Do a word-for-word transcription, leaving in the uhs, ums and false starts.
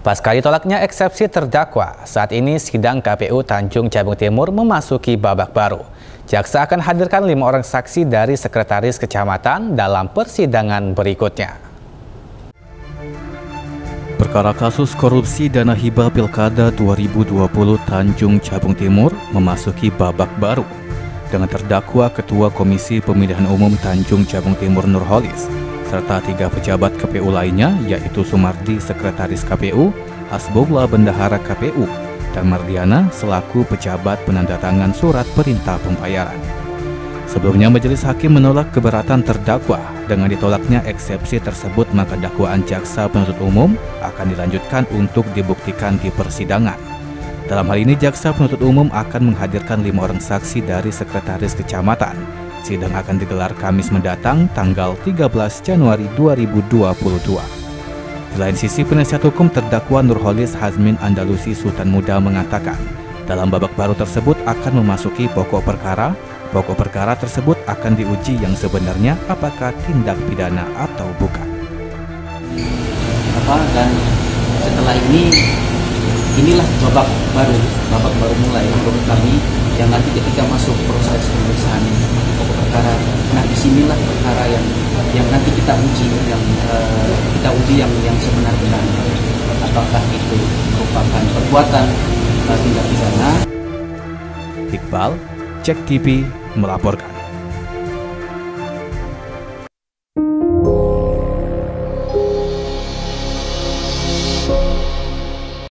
Pasca ditolaknya eksepsi terdakwa, saat ini sidang K P U Tanjung Jabung Timur memasuki babak baru. Jaksa akan hadirkan lima orang saksi dari sekretaris kecamatan dalam persidangan berikutnya. Perkara kasus korupsi dana hibah Pilkada dua ribu dua puluh Tanjung Jabung Timur memasuki babak baru dengan terdakwa Ketua Komisi Pemilihan Umum Tanjung Jabung Timur Nurholis serta tiga pejabat K P U lainnya, yaitu Sumardi Sekretaris K P U, Hasbullah Bendahara K P U, dan Mardiana selaku pejabat penandatangan surat perintah pembayaran. Sebelumnya majelis hakim menolak keberatan terdakwa. Dengan ditolaknya eksepsi tersebut, maka dakwaan jaksa penuntut umum akan dilanjutkan untuk dibuktikan di persidangan. Dalam hal ini, jaksa penuntut umum akan menghadirkan lima orang saksi dari sekretaris kecamatan. Sidang akan digelar Kamis mendatang tanggal tiga belas Januari dua ribu dua puluh dua. Di lain sisi, penasihat hukum terdakwa Nurholis Hazmin Andalusi Sultan Muda mengatakan, dalam babak baru tersebut akan memasuki pokok perkara. Pokok perkara tersebut akan diuji yang sebenarnya apakah tindak pidana atau bukan. Apa dan setelah ini inilah babak baru, babak baru mulai menurut kami yang nanti ketika masuk proses pemeriksaan pokok perkara, nah disinilah perkara yang yang nanti kita uji, yang uh, kita uji yang yang sebenar-benarnya apakah itu merupakan perbuatan uh, tindak pidana. Iqbal, Cek T V melaporkan.